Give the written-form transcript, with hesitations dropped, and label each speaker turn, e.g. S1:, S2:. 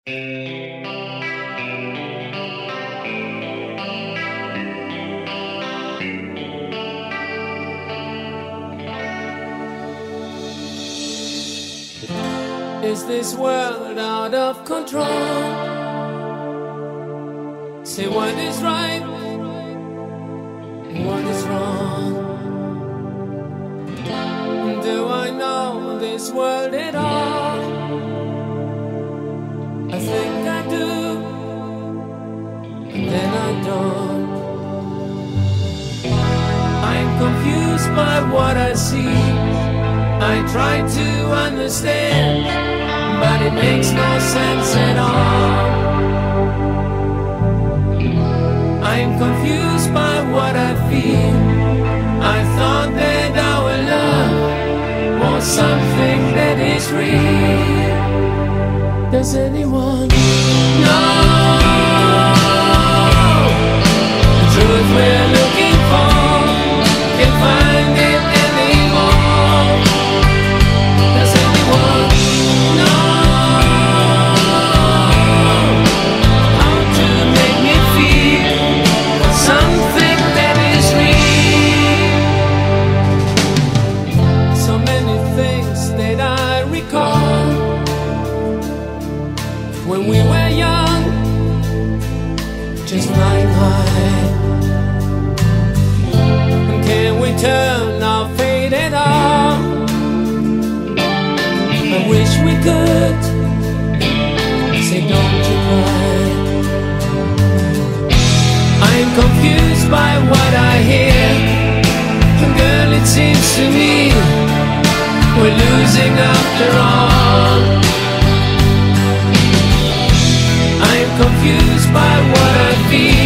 S1: Is this world out of control? Say what is right and what is wrong. Do I know this world at all? I think I do, and then I don't. I'm confused by what I see. I try to understand, but it makes no sense at all. I'm confused by what I feel. I thought that our love was something that is real. Does anyone know the truth we're looking for? Can't find it anymore. Does anyone know how to make me feel something that is real? So many things that I recall when we were young, just flying high. And can we turn our fate at all? I wish we could. Say don't you cry. I'm confused by what I hear. Girl, it seems to me we're losing after all. I'm confused by what I feel.